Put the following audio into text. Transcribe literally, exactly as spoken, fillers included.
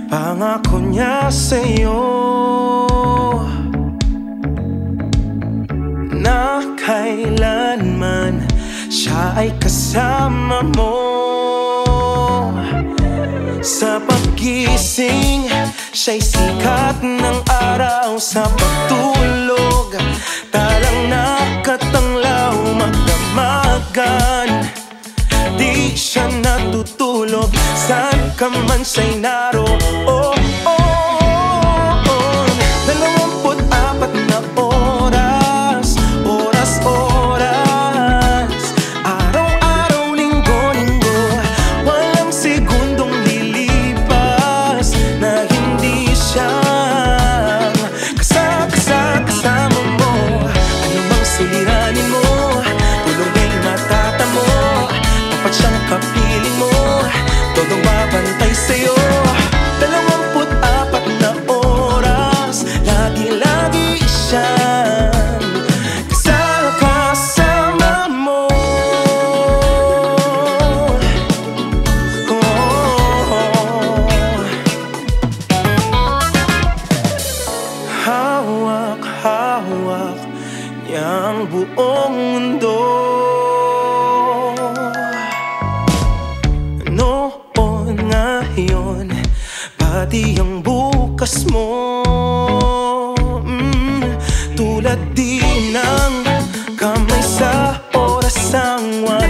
Pangako niya sa'yo na kailanman siya ay kasama mo. Sa paggising, siya'y sikat ng araw. Sa pagtulog, talang nakatanglaw. Magdamagan, di siya natutulog. Saan ka man siya'y naroon. Oh, oh, oh, oh. Dalawamput apat na oras, oras, oras. Araw-araw, linggo-linggo. Walang segundong lilipas na hindi siya kasama mo. Ano mang suliranin mo, tulong ay matatamo. Dapat siyang kapiling mo, todong babantay sa'yo. Dalawamput apat na oras, lagi-lagi siyang kasama mo. Hawak-hawak niya ang buong mundo. Noon, ngayon, pati ang bukas mo. mm, Tulad din ng kamay sa oras ang wala.